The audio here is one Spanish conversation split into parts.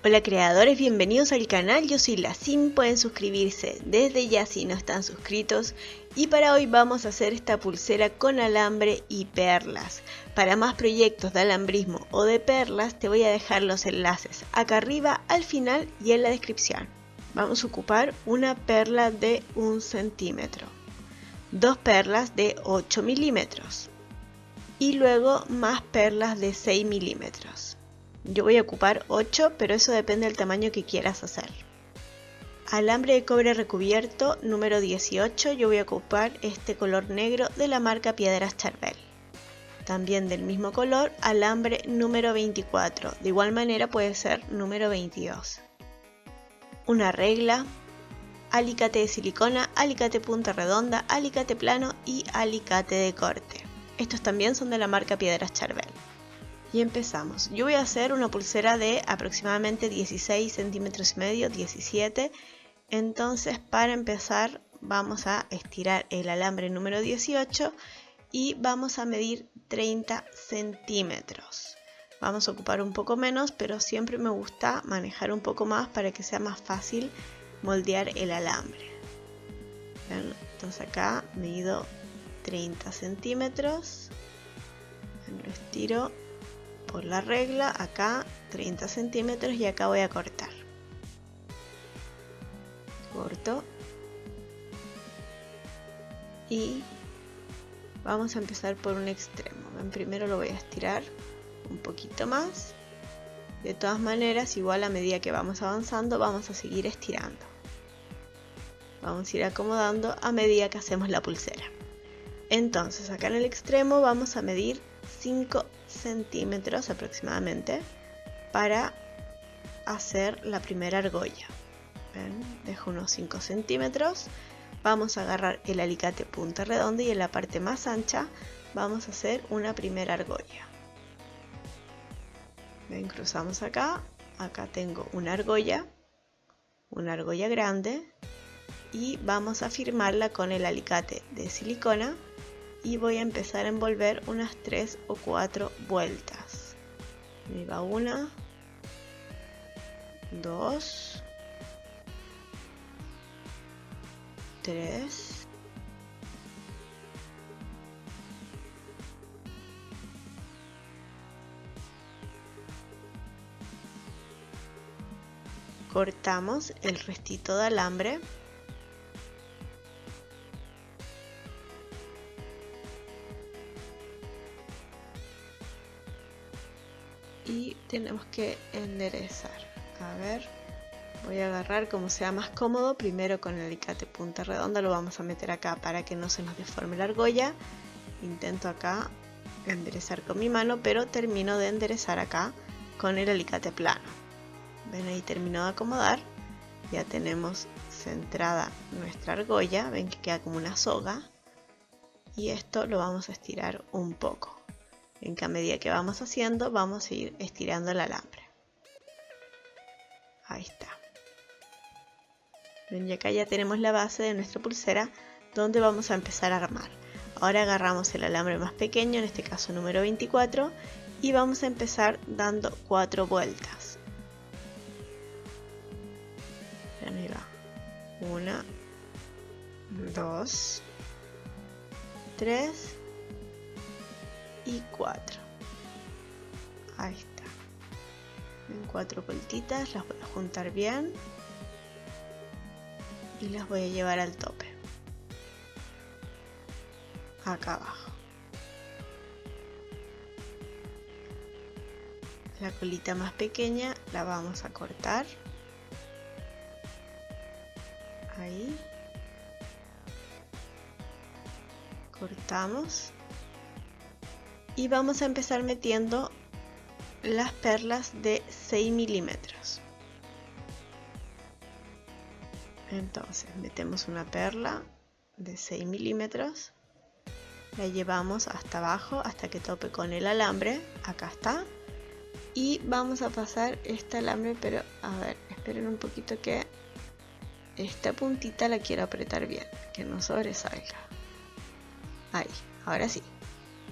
Hola creadores, bienvenidos al canal, yo soy Lacim, pueden suscribirse desde ya si no están suscritos. Y para hoy vamos a hacer esta pulsera con alambre y perlas. Para más proyectos de alambrismo o de perlas te voy a dejar los enlaces acá arriba, al final y en la descripción. Vamos a ocupar una perla de 1 centímetro, dos perlas de 8 milímetros y luego más perlas de 6 milímetros. Yo voy a ocupar 8, pero eso depende del tamaño que quieras hacer. Alambre de cobre recubierto número 18, yo voy a ocupar este color negro de la marca Piedras Charbel. También del mismo color, alambre número 24, de igual manera puede ser número 22. Una regla, alicate de silicona, alicate punta redonda, alicate plano y alicate de corte. Estos también son de la marca Piedras Charbel. Y empezamos. Yo voy a hacer una pulsera de aproximadamente 16 centímetros y medio, 17. Entonces para empezar vamos a estirar el alambre número 18 y vamos a medir 30 centímetros. Vamos a ocupar un poco menos, pero siempre me gusta manejar un poco más para que sea más fácil moldear el alambre. ¿Ven? Entonces acá mido 30 centímetros. Lo estiro por la regla, acá 30 centímetros y acá voy a cortar. Corto. Y vamos a empezar por un extremo. Primero lo voy a estirar un poquito más. De todas maneras, igual a medida que vamos avanzando, vamos a seguir estirando. Vamos a ir acomodando a medida que hacemos la pulsera. Entonces acá en el extremo vamos a medir 5 centímetros aproximadamente para hacer la primera argolla. ¿Ven? Dejo unos 5 centímetros. Vamos a agarrar el alicate punta redonda y en la parte más ancha vamos a hacer una primera argolla. ¿Ven? Cruzamos acá. Acá tengo una argolla grande y vamos a firmarla con el alicate de silicona. Y voy a empezar a envolver unas 3 o 4 vueltas. Me va 1, 2, 3, 4. Cortamos el restito de alambre. Y tenemos que enderezar. A ver, voy a agarrar como sea más cómodo. Primero con el alicate punta redonda lo vamos a meter acá para que no se nos deforme la argolla. Intento acá enderezar con mi mano, pero termino de enderezar acá con el alicate plano. Ven, ahí termino de acomodar. Ya tenemos centrada nuestra argolla. Ven que queda como una soga. Y esto lo vamos a estirar un poco. En que a medida que vamos haciendo, vamos a ir estirando el alambre. Ahí está. Ven, y acá ya tenemos la base de nuestra pulsera, donde vamos a empezar a armar. Ahora agarramos el alambre más pequeño, en este caso número 24, y vamos a empezar dando 4 vueltas. Ven, ahí va. 1, 2, 3 y 4. Ahí está. En 4 vueltitas las voy a juntar bien y las voy a llevar al tope, acá abajo. La colita más pequeña la vamos a cortar ahí. Cortamos. Y vamos a empezar metiendo las perlas de 6 milímetros. Entonces metemos una perla de 6 milímetros. La llevamos hasta abajo hasta que tope con el alambre. Acá está. Y vamos a pasar este alambre, pero a ver, esperen un poquito que esta puntita la quiero apretar bien, que no sobresalga. Ahí, ahora sí.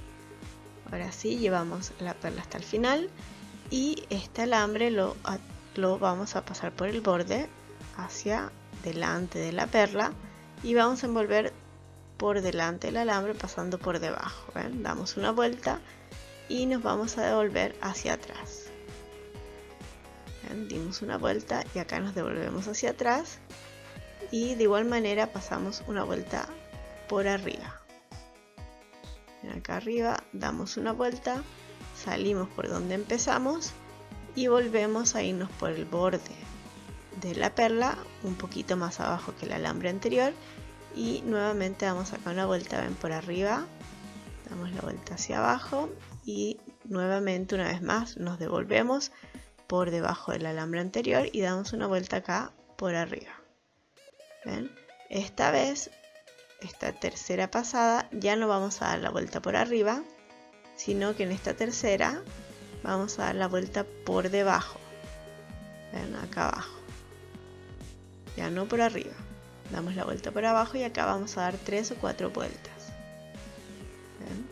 Ahora sí, llevamos la perla hasta el final y este alambre lo lo vamos a pasar por el borde hacia delante de la perla y vamos a envolver por delante del alambre pasando por debajo. ¿Ven? Damos una vuelta y nos vamos a devolver hacia atrás. ¿Ven? Dimos una vuelta y acá nos devolvemos hacia atrás y de igual manera pasamos una vuelta por arriba. ¿Ven? Acá arriba damos una vuelta, salimos por donde empezamos y volvemos a irnos por el borde de la perla un poquito más abajo que el alambre anterior y nuevamente damos acá una vuelta. Ven, por arriba damos la vuelta hacia abajo y nuevamente una vez más nos devolvemos por debajo del alambre anterior y damos una vuelta acá por arriba. ¿Ven? Esta vez, esta tercera pasada, ya no vamos a dar la vuelta por arriba, sino que en esta tercera vamos a dar la vuelta por debajo. ¿Ven? Acá abajo, ya no por arriba. Damos la vuelta por abajo y acá vamos a dar 3 o 4 vueltas. ¿Ven?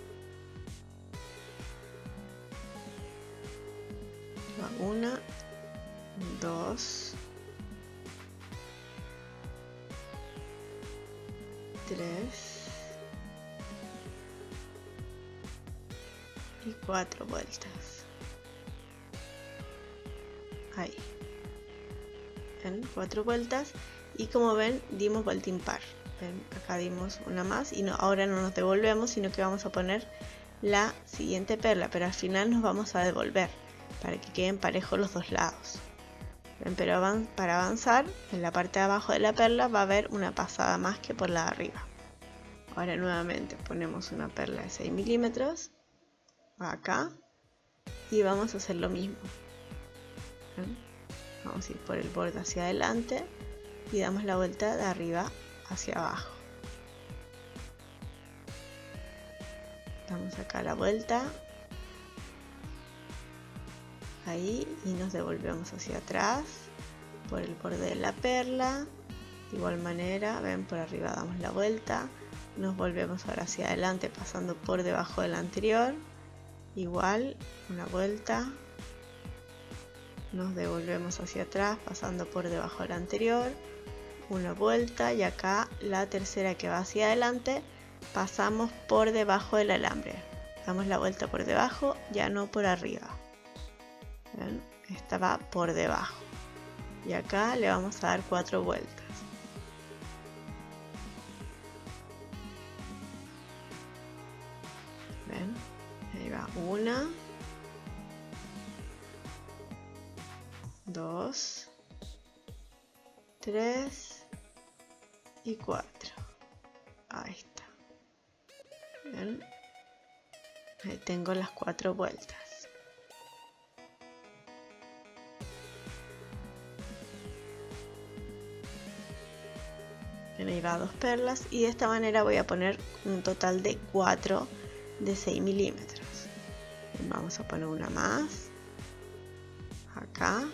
1, 2, 3 y 4 vueltas. Ahí. ¿Ven? 4 vueltas y como ven dimos vuelta impar. ¿Ven? Acá dimos una más y ahora no nos devolvemos, sino que vamos a poner la siguiente perla, pero al final nos vamos a devolver para que queden parejos los dos lados. ¿Ven? Pero para avanzar en la parte de abajo de la perla va a haber una pasada más que por la de arriba. Ahora nuevamente ponemos una perla de 6 milímetros acá y vamos a hacer lo mismo. ¿Ven? Vamos a ir por el borde hacia adelante y damos la vuelta de arriba hacia abajo. Damos acá la vuelta, ahí, y nos devolvemos hacia atrás por el borde de la perla. De igual manera, ven, por arriba damos la vuelta, nos volvemos ahora hacia adelante pasando por debajo del anterior, igual una vuelta, nos devolvemos hacia atrás pasando por debajo del anterior, una vuelta, y acá la tercera que va hacia adelante pasamos por debajo del alambre, damos la vuelta por debajo, ya no por arriba. ¿Ven? Esta va por debajo y acá le vamos a dar 4 vueltas. ¿Ven? Ahí va 1, 2, 3 y 4. Ahí está. ¿Ven? Ahí tengo las 4 vueltas. Ahí va 2 perlas y de esta manera voy a poner un total de 4 de 6 milímetros. Vamos a poner una más acá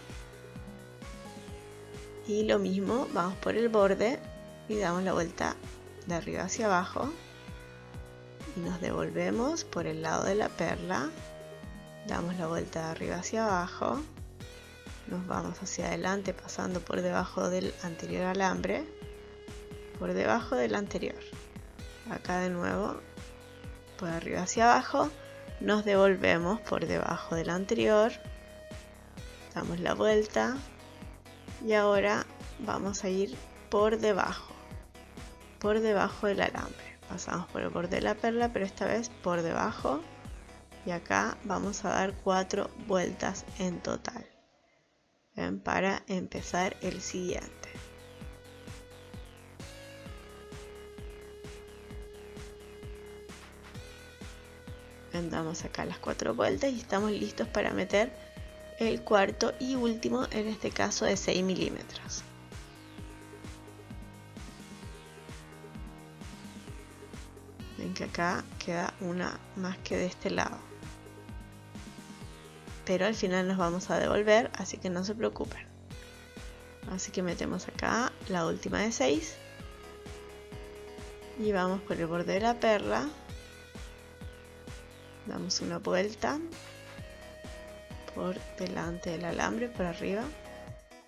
y lo mismo, vamos por el borde y damos la vuelta de arriba hacia abajo y nos devolvemos por el lado de la perla, damos la vuelta de arriba hacia abajo, nos vamos hacia adelante pasando por debajo del anterior alambre, por debajo del anterior, acá de nuevo por arriba hacia abajo, nos devolvemos por debajo del anterior, damos la vuelta y ahora vamos a ir por debajo del alambre, pasamos por el borde de la perla, pero esta vez por debajo, y acá vamos a dar 4 vueltas en total. ¿Ven? Para empezar el siguiente. Damos acá las 4 vueltas y estamos listos para meter el cuarto y último, en este caso de 6 milímetros. Ven que acá queda una más que de este lado, pero al final nos vamos a devolver, así que no se preocupen. Así que metemos acá la última de 6 y vamos por el borde de la perla, damos una vuelta por delante del alambre, por arriba,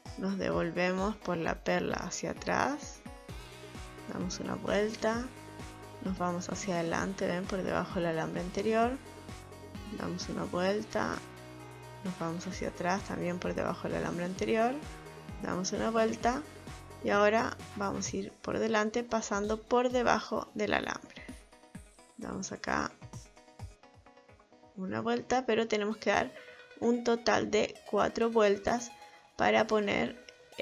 nos devolvemos por la perla hacia atrás, damos una vuelta, nos vamos hacia adelante, ven, por debajo del alambre anterior, damos una vuelta, nos vamos hacia atrás también por debajo del alambre anterior, damos una vuelta y ahora vamos a ir por delante pasando por debajo del alambre. Damos acá una vuelta, pero tenemos que dar un total de 4 vueltas para poner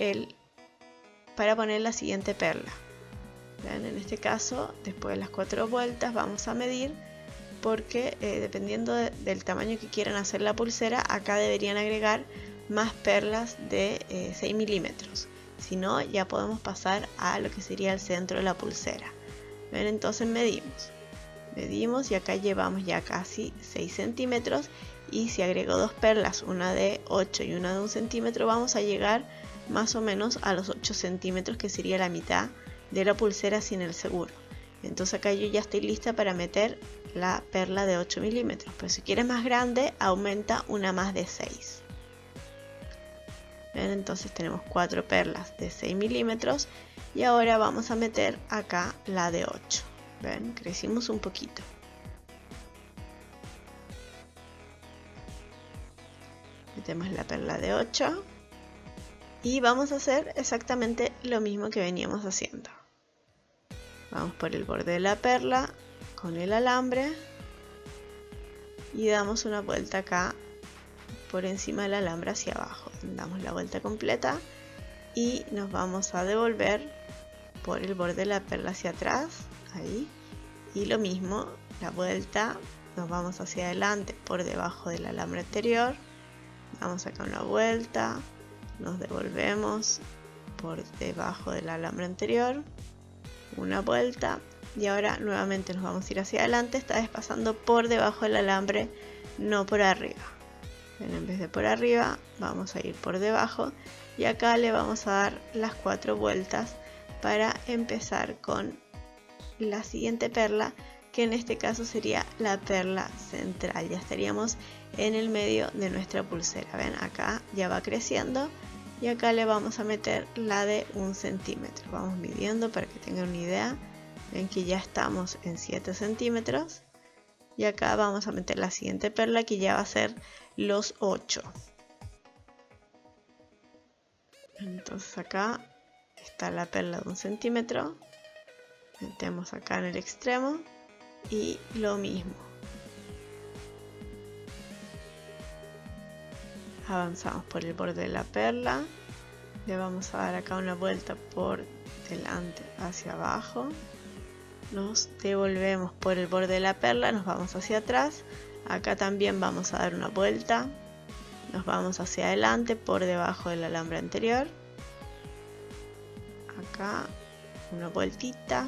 la siguiente perla. ¿Ven? En este caso, después de las 4 vueltas vamos a medir, porque dependiendo del tamaño que quieran hacer la pulsera, acá deberían agregar más perlas de 6 milímetros. Si no, ya podemos pasar a lo que sería el centro de la pulsera. ¿Ven? Entonces medimos y acá llevamos ya casi 6 centímetros, y si agrego 2 perlas, una de 8 y una de 1 centímetro, vamos a llegar más o menos a los 8 centímetros, que sería la mitad de la pulsera sin el seguro. Entonces acá yo ya estoy lista para meter la perla de 8 milímetros, pero si quieres más grande, aumenta una más de 6. ¿Ven? Entonces tenemos 4 perlas de 6 milímetros y ahora vamos a meter acá la de 8. ¿Ven? Crecimos un poquito. Metemos la perla de 8 y vamos a hacer exactamente lo mismo que veníamos haciendo. Vamos por el borde de la perla con el alambre y damos una vuelta acá por encima del alambre hacia abajo. Damos la vuelta completa y nos vamos a devolver por el borde de la perla hacia atrás, ahí, y lo mismo, la vuelta, nos vamos hacia adelante por debajo del alambre anterior, damos acá una vuelta, nos devolvemos por debajo del alambre anterior, una vuelta, y ahora nuevamente nos vamos a ir hacia adelante, esta vez pasando por debajo del alambre, no por arriba. En vez de por arriba vamos a ir por debajo, y acá le vamos a dar las 4 vueltas para empezar con la siguiente perla, que en este caso sería la perla central. Ya estaríamos en el medio de nuestra pulsera. Ven, acá ya va creciendo y acá le vamos a meter la de 1 centímetro. Vamos midiendo para que tengan una idea. Ven que ya estamos en 7 centímetros y acá vamos a meter la siguiente perla, que ya va a ser los 8. Entonces acá está la perla de 1 centímetro, metemos acá en el extremo y lo mismo, avanzamos por el borde de la perla, le vamos a dar acá una vuelta por delante hacia abajo, nos devolvemos por el borde de la perla, nos vamos hacia atrás, acá también vamos a dar una vuelta, nos vamos hacia adelante por debajo del alambre anterior, acá una vueltita,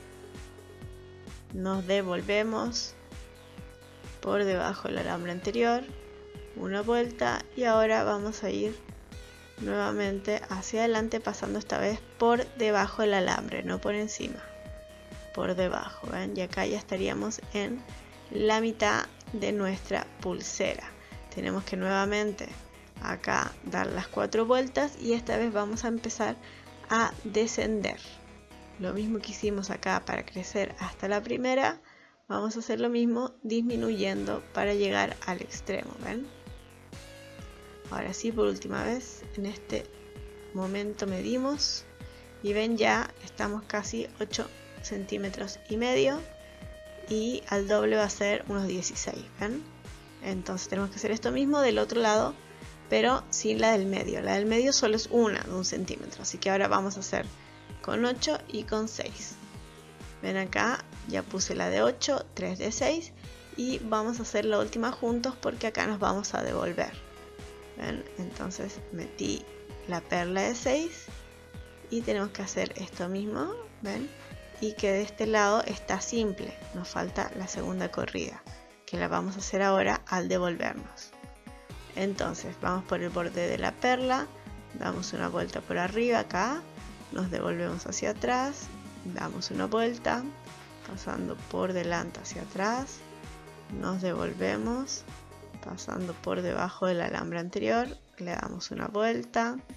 nos devolvemos por debajo del alambre anterior, una vuelta, y ahora vamos a ir nuevamente hacia adelante pasando esta vez por debajo del alambre, no por encima, por debajo. ¿Ven? Y acá ya estaríamos en la mitad de nuestra pulsera. Tenemos que nuevamente acá dar las 4 vueltas y esta vez vamos a empezar a descender. Lo mismo que hicimos acá para crecer hasta la primera, vamos a hacer lo mismo disminuyendo para llegar al extremo. ¿Ven? Ahora sí, por última vez, en este momento medimos y ven, ya estamos casi 8 centímetros y medio, y al doble va a ser unos 16. ¿Ven? Entonces tenemos que hacer esto mismo del otro lado, pero sin la del medio. La del medio solo es una de 1 centímetro, así que ahora vamos a hacer con 8 y con 6. Ven, acá ya puse la de 8, 3 de 6, y vamos a hacer la última juntos porque acá nos vamos a devolver. ¿Ven? Entonces metí la perla de 6 y tenemos que hacer esto mismo. ¿Ven? Y que de este lado está simple, nos falta la segunda corrida, que la vamos a hacer ahora al devolvernos. Entonces vamos por el borde de la perla, damos una vuelta por arriba acá, nos devolvemos hacia atrás, damos una vuelta, pasando por delante hacia atrás, nos devolvemos, pasando por debajo del alambre anterior, le damos una vuelta,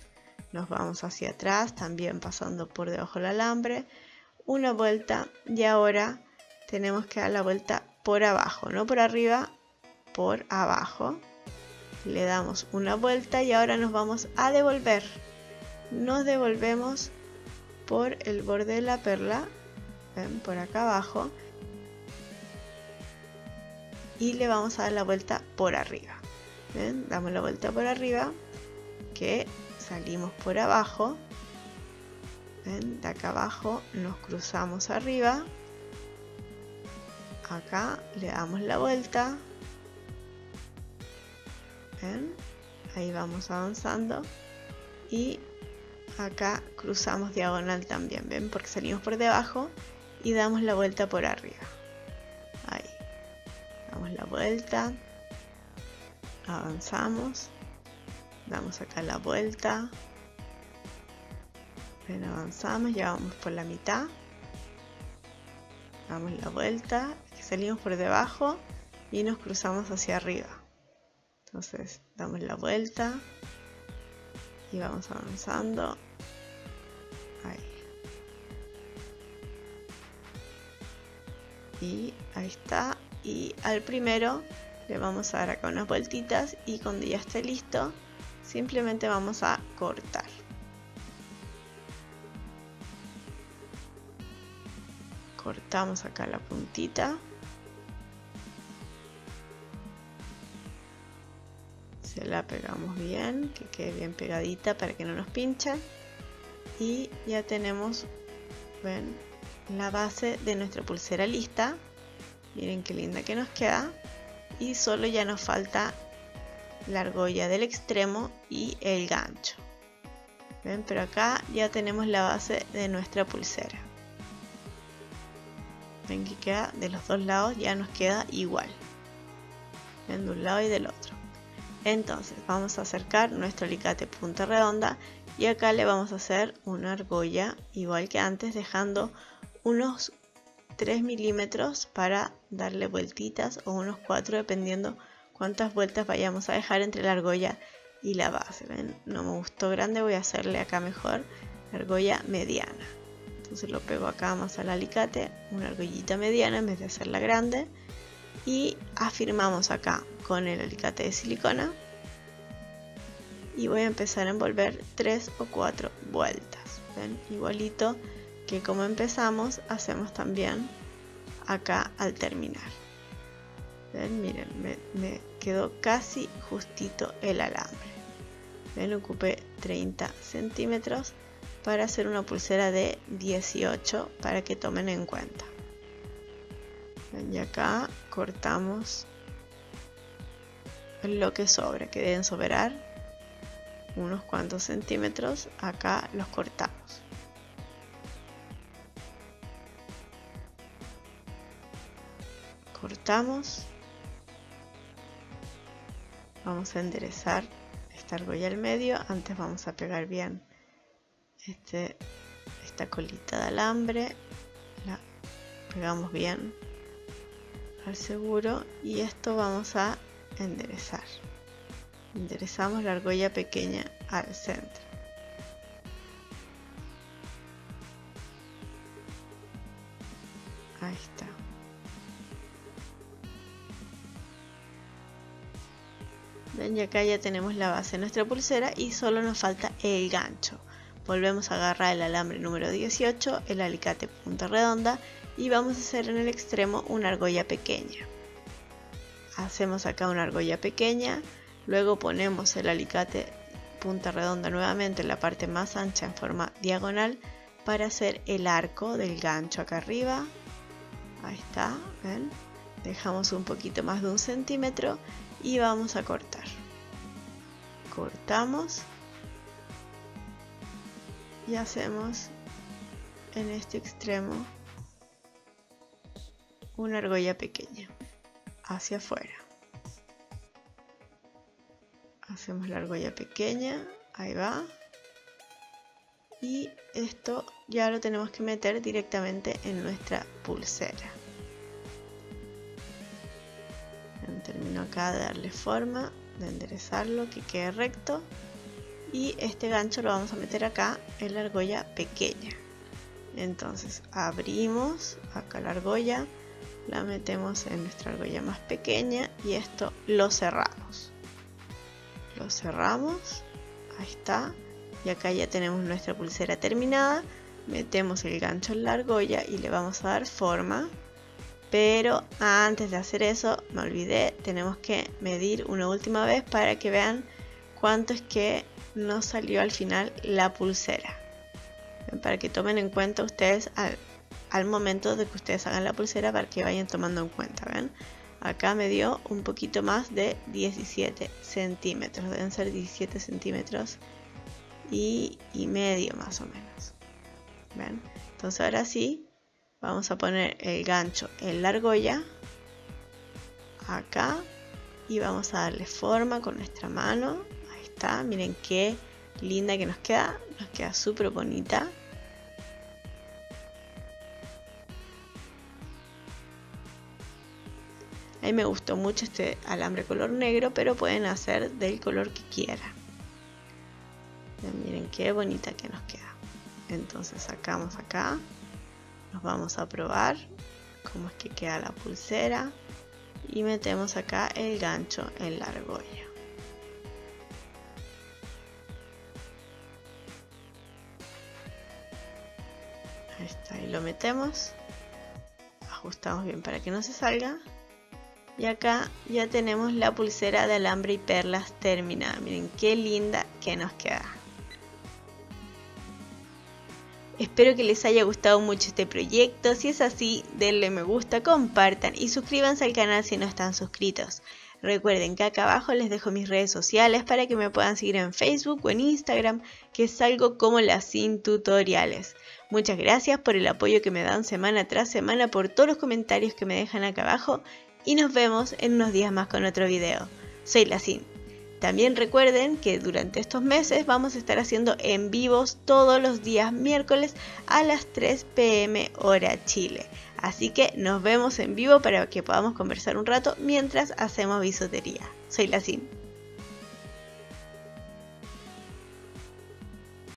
nos vamos hacia atrás, también pasando por debajo del alambre, una vuelta, y ahora tenemos que dar la vuelta por abajo, no por arriba, por abajo. Le damos una vuelta y ahora nos vamos a devolver. Nos devolvemos por el borde de la perla, ¿ven? Por acá abajo, y le vamos a dar la vuelta por arriba. ¿Ven? Damos la vuelta por arriba, que salimos por abajo. ¿Ven? De acá abajo nos cruzamos arriba, acá le damos la vuelta. ¿Ven? Ahí vamos avanzando y acá cruzamos diagonal también, ¿ven? Porque salimos por debajo y damos la vuelta por arriba. Ahí damos la vuelta, avanzamos, damos acá la vuelta, ven, avanzamos, ya vamos por la mitad, damos la vuelta, salimos por debajo y nos cruzamos hacia arriba. Entonces damos la vuelta y vamos avanzando. Ahí. Y ahí está. Y al primero le vamos a dar acá unas vueltitas y cuando ya esté listo, simplemente vamos a cortar. Cortamos acá la puntita. Se la pegamos bien, que quede bien pegadita para que no nos pinche. Y ya tenemos, ven, la base de nuestra pulsera lista. Miren qué linda que nos queda. Y solo ya nos falta la argolla del extremo y el gancho. Ven, pero acá ya tenemos la base de nuestra pulsera. Ven que queda de los dos lados, ya nos queda igual. Ven, de un lado y del otro. Entonces vamos a acercar nuestro alicate punta redonda y acá le vamos a hacer una argolla igual que antes, dejando unos 3 milímetros para darle vueltitas, o unos 4 dependiendo cuántas vueltas vayamos a dejar entre la argolla y la base. ¿Ven? No me gustó grande, voy a hacerle acá mejor la argolla mediana. Entonces lo pego acá más al alicate, una argollita mediana en vez de hacerla grande, y afirmamos acá con el alicate de silicona y voy a empezar a envolver 3 o 4 vueltas. ¿Ven? Igualito que como empezamos, hacemos también acá al terminar. ¿Ven? Miren, me quedó casi justito el alambre. ¿Ven? Ocupé 30 centímetros para hacer una pulsera de 18 para que tomen en cuenta. ¿Ven? Y acá cortamos lo que sobra, que deben sobrar unos cuantos centímetros. Acá los cortamos. Cortamos. Vamos a enderezar esta argolla al medio. Antes vamos a pegar bien esta colita de alambre. La pegamos bien al seguro y esto vamos a enderezar. Enderezamos la argolla pequeña al centro. Ahí está. Ven, y acá ya tenemos la base de nuestra pulsera y solo nos falta el gancho. Volvemos a agarrar el alambre número 18, el alicate punta redonda y vamos a hacer en el extremo una argolla pequeña. Hacemos acá una argolla pequeña, luego ponemos el alicate punta redonda nuevamente en la parte más ancha en forma diagonal para hacer el arco del gancho acá arriba. Ahí está, ¿ven? Dejamos un poquito más de 1 centímetro y vamos a cortar. Cortamos y hacemos en este extremo una argolla pequeña hacia afuera. Hacemos la argolla pequeña, ahí va. Y esto ya lo tenemos que meter directamente en nuestra pulsera. Termino acá de darle forma, de enderezarlo, que quede recto. y este gancho lo vamos a meter acá en la argolla pequeña. Entonces abrimos acá la argolla, la metemos en nuestra argolla más pequeña y esto lo cerramos. Lo cerramos, ahí está, y acá ya tenemos nuestra pulsera terminada. Metemos el gancho en la argolla y le vamos a dar forma. Pero antes de hacer eso, me olvidé, tenemos que medir una última vez para que vean cuánto es que nos salió al final la pulsera. Para que tomen en cuenta ustedes al momento de que ustedes hagan la pulsera, para que vayan tomando en cuenta. ¿Ven? Acá me dio un poquito más de 17 centímetros, deben ser 17 centímetros y medio más o menos. ¿Ven? Entonces ahora sí, vamos a poner el gancho en la argolla, acá, y vamos a darle forma con nuestra mano. Ahí está, miren qué linda que nos queda súper bonita. A mí me gustó mucho este alambre color negro, pero pueden hacer del color que quieran. Miren qué bonita que nos queda. Entonces sacamos acá, nos vamos a probar cómo es que queda la pulsera y metemos acá el gancho en la argolla. Ahí está, y lo metemos, ajustamos bien para que no se salga. Y acá ya tenemos la pulsera de alambre y perlas terminada. Miren qué linda que nos queda. Espero que les haya gustado mucho este proyecto. Si es así, denle me gusta, compartan y suscríbanse al canal si no están suscritos. Recuerden que acá abajo les dejo mis redes sociales para que me puedan seguir en Facebook o en Instagram, que salgo como Lacin Tutoriales. Muchas gracias por el apoyo que me dan semana tras semana, por todos los comentarios que me dejan acá abajo, y nos vemos en unos días más con otro video. Soy Lacin. También recuerden que durante estos meses vamos a estar haciendo en vivos todos los días miércoles a las 3 p.m. hora Chile. Así que nos vemos en vivo para que podamos conversar un rato mientras hacemos bisutería. Soy Lacin.